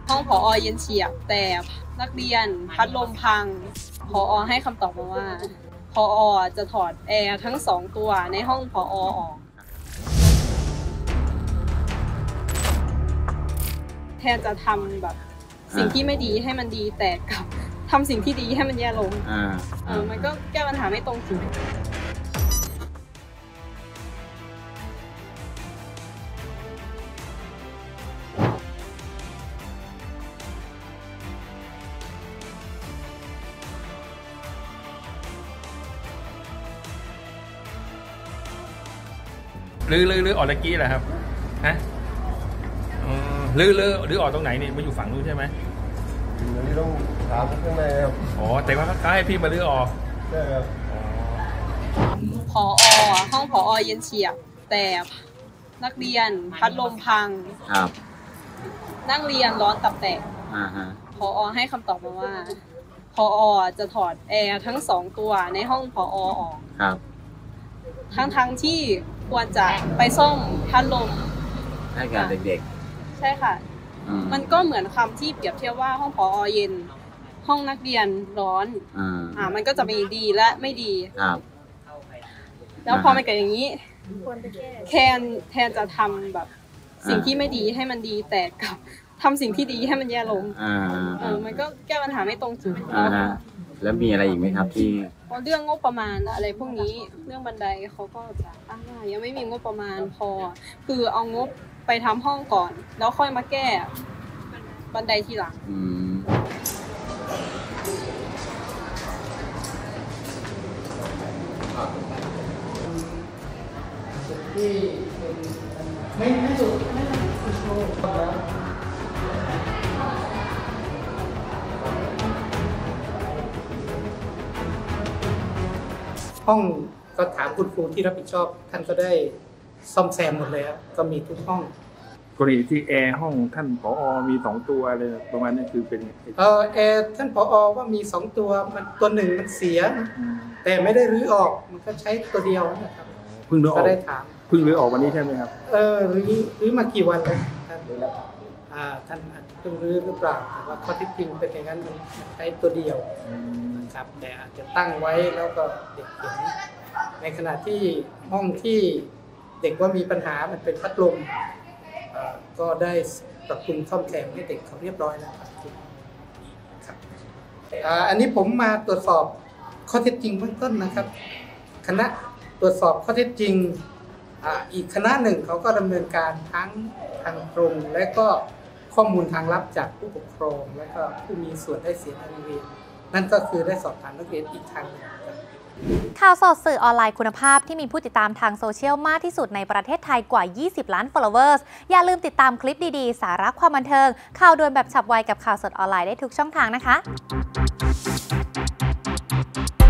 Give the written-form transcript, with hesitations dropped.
ห้องผอ.เย็นเฉียบแต่นักเรียนพัดลมพังผอ.ให้คำตอบมาว่าผอ.จะถอดแอร์ทั้ง2ตัวในห้องผอ.ออกแทนจะทำแบบสิ่งที่ไม่ดีให้มันดีแต่กับทำสิ่งที่ดีให้มันแย่ลงมันก็แก้ปัญหาไม่ตรงจุดหรือออกตะกี้แหละครับฮะหรือออกตรงไหนนี่มาอยู่ฝั่งนู้นใช่ไหมนี่ต้องถามข้างในครับอ๋อแต่ว่าเขาให้พี่มาลื้อออกใช่ครับผอ.ห้องผอ.เย็นเฉียบแต่นักเรียนพัดลมพังครับนั่งเรียนร้อนตับแตกผอ.ให้คำตอบมาว่าผอ.จะถอดแอร์ทั้ง2ตัวในห้องผอ.ออกครับทั้งที่ควรจะไปซ่อมพัดลมให้กับเด็กๆใช่ค่ะมันก็เหมือนคำที่เปรียบเทียบว่าห้องผอ.เย็นห้องนักเรียนร้อนมันก็จะมีดีและไม่ดีครับแล้วพอมันเกิดอย่างนี้แทนจะทำแบบสิ่งที่ไม่ดีให้มันดีแต่กับทำสิ่งที่ดีให้มันแย่ลงมันก็แก้ปัญหาไม่ตรงจุดแล้วมีอะไรอีกไหมครับที่เรื่องงบประมาณอะไรพวกนี้เรื่องบันไดเขาก็จะอ้างว่ายังไม่มีงบประมาณพอคือเอางบไปทำห้องก่อนแล้วค่อยมาแก้บันไดทีหลังที่ไม่สุดไม่โชว์ห้องก็ถามคุณครูที่รับผิดชอบท่านก็ได้ซ่อมแซมหมดเลยครับก็มีทุกห้องกรณีที่แอร์ห้องท่านผอ.มี2ตัวอะไรประมาณนี้คือเป็นแอร์ท่านผอ.ว่ามี2ตัวมันตัวหนึ่งมันเสียแต่ไม่ได้รื้อออกมันก็ใช้ตัวเดียวนะครับเพิ่งรื้อออกก็ได้ถามเพิ่งรื้อออกวันนี้ใช่ไหมครับรื้อมากี่วันแล้วท่านเพิ่งรื้อหรือเปล่าแต่ว่าข้อที่จริงเป็นอย่างนั้นมันใช้ตัวเดียวนะครับแต่อาจจะตั้งไว้แล้วก็เด็กเห็นในขณะที่ห้องที่เด็กว่ามีปัญหามันเป็นพัดลมก็ได้ปรับปรุงซ่อมแซมให้เด็กเขาเรียบร้อยแล้วครับอันนี้ผมมาตรวจสอบข้อเท็จจริงเบื้องต้นนะครับคณะตรวจสอบข้อเท็จจริงอีกคณะหนึ่งเขาก็ดำเนินการทั้งทางตรงและก็ข้อมูลทางลับจากผู้ปกครองและก็ผู้มีส่วนได้เสียในโรงเรียนนั่นก็คือได้สอบถามนักเรียนอีกทางหนึ่งข่าวสดสื่อออนไลน์คุณภาพที่มีผู้ติดตามทางโซเชียลมากที่สุดในประเทศไทยกว่า 20 ล้าน followers อย่าลืมติดตามคลิปดีๆสาระความบันเทิงข่าวด่วนแบบฉับไวกับข่าวสดออนไลน์ได้ทุกช่องทางนะคะ